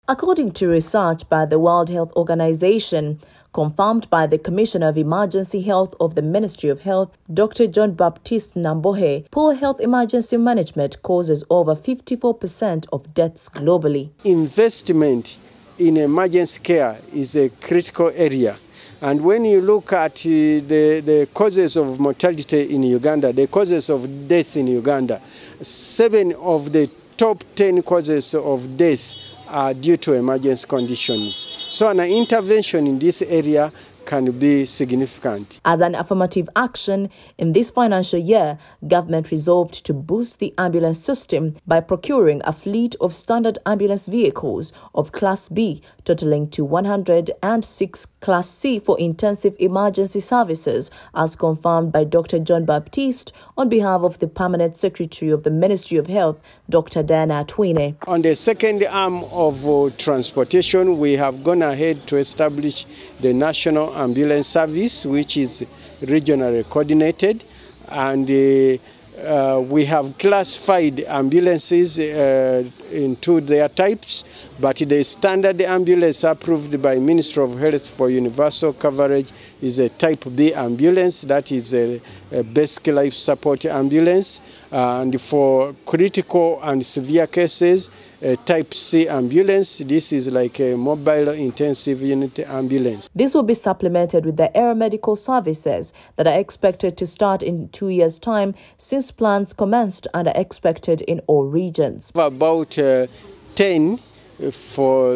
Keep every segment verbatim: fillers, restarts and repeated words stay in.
According to research by the World Health Organization, confirmed by the Commissioner of Emergency Health of the Ministry of Health, Doctor John Baptiste Nambohe, poor health emergency management causes over fifty-four percent of deaths globally. Investment in emergency care is a critical area. And when you look at uh, the, the causes of mortality in Uganda, the causes of death in Uganda, seven of the top ten causes of death are due to emergency conditions. So an intervention in this area can be significant. As an affirmative action, in this financial year, government resolved to boost the ambulance system by procuring a fleet of standard ambulance vehicles of Class B, totaling to one hundred six Class C for intensive emergency services, as confirmed by Doctor John Baptiste on behalf of the Permanent Secretary of the Ministry of Health, Doctor Diana Atwine. On the second arm of uh, transportation, we have gone ahead to establish the National Ambulance Service, which is regionally coordinated, and uh, uh, we have classified ambulances uh, into their types, but the standard ambulance approved by Ministry of Health for universal coverage is a type B ambulance, that is a, a basic life support ambulance, uh, and for critical and severe cases, a type C ambulance. This is like a mobile intensive unit ambulance. This will be supplemented with the Aeromedical services that are expected to start in two years' time, since plans commenced and are expected in all regions. About uh, ten for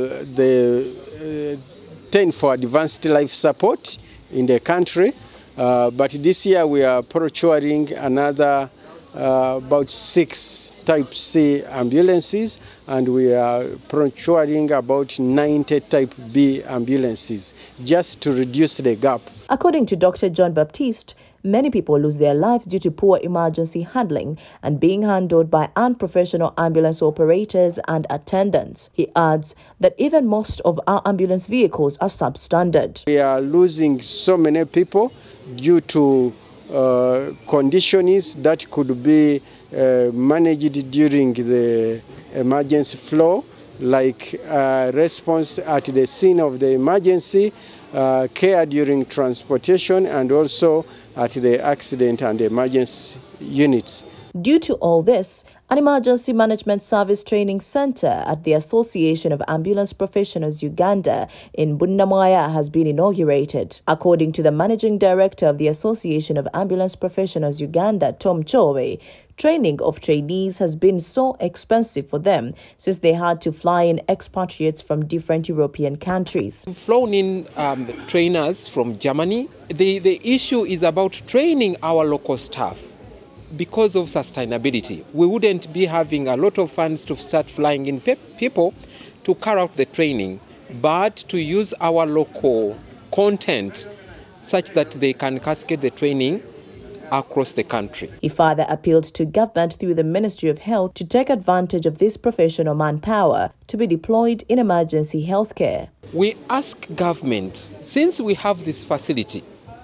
the uh, ten for advanced life support in the country, uh, but this year we are procuring another uh, about six type C ambulances, and we are procuring about ninety type B ambulances just to reduce the gap. According to Doctor John Baptiste, many people lose their lives due to poor emergency handling and being handled by unprofessional ambulance operators and attendants. He adds that even most of our ambulance vehicles are substandard. We are losing so many people due to uh, conditions that could be uh, managed during the emergency flow, like uh, response at the scene of the emergency, uh, care during transportation, and also at the accident and emergency units. Due to all this, an emergency management service training center at the Association of Ambulance Professionals Uganda in Bunnamwaya has been inaugurated. According to the managing director of the Association of Ambulance Professionals Uganda, Tom Chowe, training of trainees has been so expensive for them since they had to fly in expatriates from different European countries. We've flown in um, trainers from Germany. The, the issue is about training our local staff. Because of sustainability, we wouldn't be having a lot of funds to start flying in pe people to carry out the training, but to use our local content such that they can cascade the training across the country. He further appealed to government through the Ministry of Health to take advantage of this professional manpower to be deployed in emergency healthcare. We ask government, since we have this facility,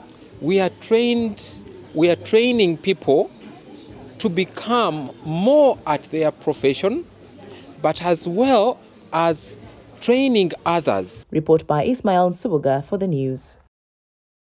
we are trained, we are training people to become more at their profession, but as well as training others. Report by Ismail Subuga for the news.